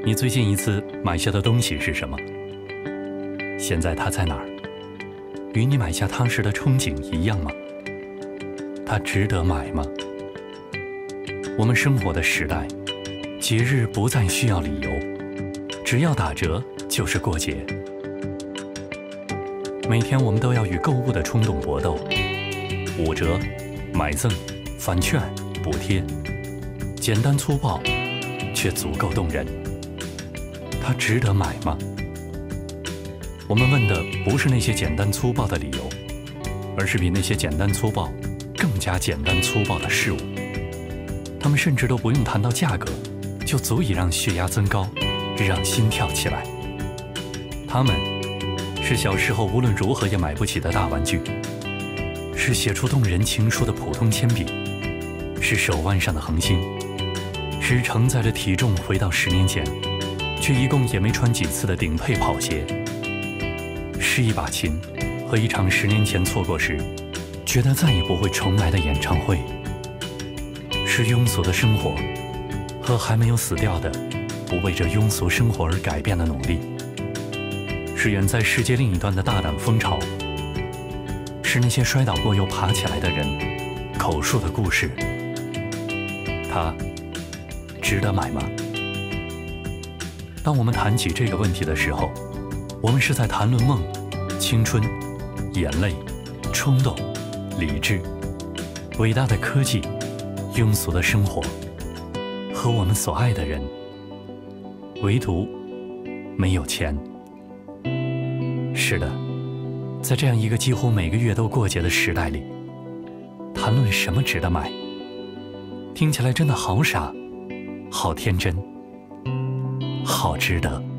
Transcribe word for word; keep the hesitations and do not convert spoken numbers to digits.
你最近一次买下的东西是什么？现在它在哪儿？与你买下它时的憧憬一样吗？它值得买吗？我们生活的时代，节日不再需要理由，只要打折就是过节。每天我们都要与购物的冲动搏斗，五折、买赠、返券、补贴，简单粗暴，却足够动人。它值得买吗？我们问的不是那些简单粗暴的理由，而是比那些简单粗暴更加简单粗暴的事物。他们甚至都不用谈到价格，就足以让血压增高，让心跳起来。他们是小时候无论如何也买不起的大玩具，是写出动人情书的普通铅笔，是手腕上的恒星，是承载着体重回到十年前却一共也没穿几次的顶配跑鞋，是一把琴和一场十年前错过时觉得再也不会重来的演唱会，是庸俗的生活和还没有死掉的不为这庸俗生活而改变的努力，是远在世界另一端的大胆风潮，是那些摔倒过又爬起来的人口述的故事。它值得买吗？当我们谈起这个问题的时候，我们是在谈论梦、青春、眼泪、冲动、理智、伟大的科技、庸俗的生活和我们所爱的人，唯独没有钱。是的，在这样一个几乎每个月都过节的时代里，谈论什么值得买，听起来真的好傻，好天真，好值得。